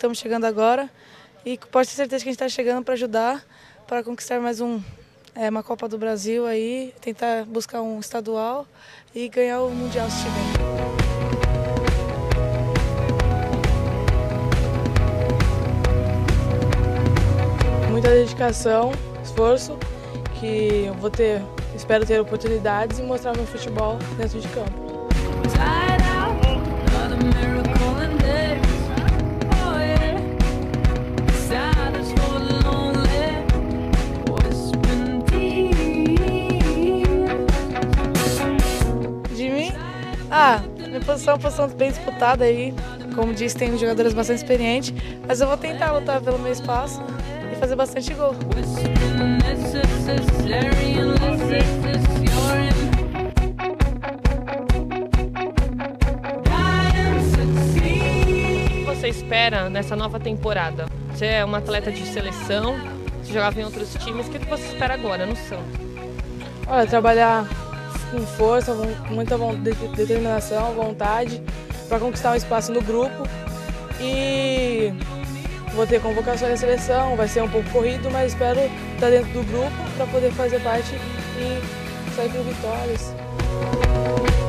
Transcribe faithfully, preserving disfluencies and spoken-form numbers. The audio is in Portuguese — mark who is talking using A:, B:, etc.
A: estamos chegando agora e pode ter certeza que a gente está chegando para ajudar, para conquistar mais um, é, uma Copa do Brasil aí, tentar buscar um estadual e ganhar o Mundial se tiver. Muita dedicação, esforço, que eu vou ter, espero ter oportunidades e mostrar meu futebol dentro de campo. De mim? Ah, minha posição é uma posição bem disputada aí, como disse, tem jogadores bastante experientes, mas eu vou tentar lutar pelo meu espaço e fazer bastante gol.
B: O que você espera nessa nova temporada? Você é uma atleta de seleção, você jogava em outros times, o que você espera agora no Santos?
A: Olha, trabalhar com força, com muita determinação, vontade, para conquistar um espaço no grupo e vou ter convocações da seleção, vai ser um pouco corrido, mas espero estar dentro do grupo para poder fazer parte e sair com vitórias.